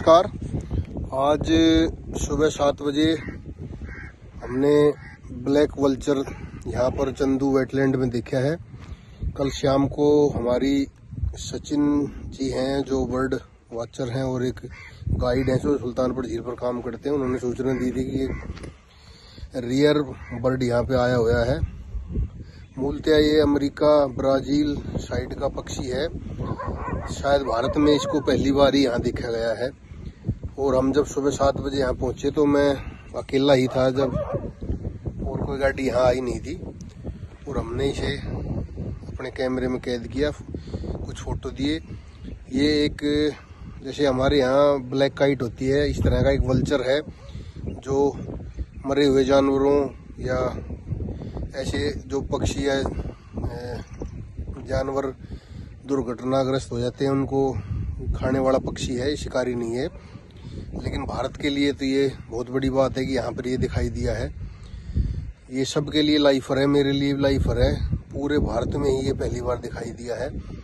नमस्कार। आज सुबह 7 बजे हमने ब्लैक वल्चर यहाँ पर चंदू वेटलैंड में देखा है। कल शाम को हमारी सचिन जी हैं जो बर्ड वॉचर हैं और एक गाइड हैं जो सुल्तानपुर झील पर काम करते हैं, उन्होंने सूचना दी थी कि एक रियर बर्ड यहाँ पे आया हुआ है। मूलतः ये अमेरिका ब्राजील साइड का पक्षी है। शायद भारत में इसको पहली बार ही यहाँ देखा गया है। और हम जब सुबह 7 बजे यहाँ पहुंचे तो मैं अकेला ही था जब, और कोई गाड़ी यहाँ आई नहीं थी। और हमने इसे अपने कैमरे में कैद किया, कुछ फोटो दिए। ये एक जैसे हमारे यहाँ ब्लैक काइट होती है, इस तरह का एक वल्चर है जो मरे हुए जानवरों या ऐसे जो पक्षी या जानवर दुर्घटनाग्रस्त हो जाते हैं उनको खाने वाला पक्षी है, शिकारी नहीं है। लेकिन भारत के लिए तो ये बहुत बड़ी बात है कि यहाँ पर ये दिखाई दिया है। ये सबके लिए लाइफर है, मेरे लिए लाइफर है। पूरे भारत में ही ये पहली बार दिखाई दिया है।